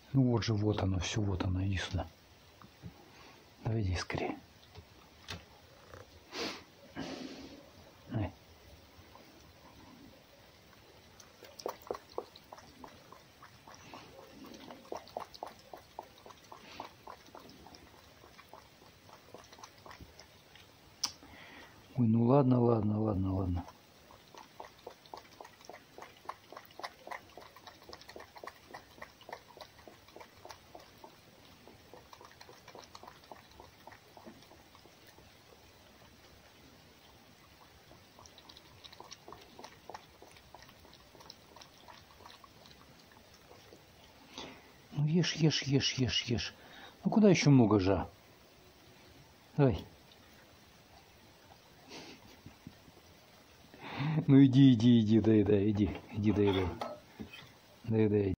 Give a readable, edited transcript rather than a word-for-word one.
Ну вот же, вот оно, все, вот оно, иди сюда. Давай, иди скорее. Ой, ну ладно, ладно, ладно, ладно. Ну ешь, ешь, ешь, ешь, ешь. Ну куда еще много жа? Давай. Ну иди, иди, иди, доедай, иди, иди, доедай. Доедай.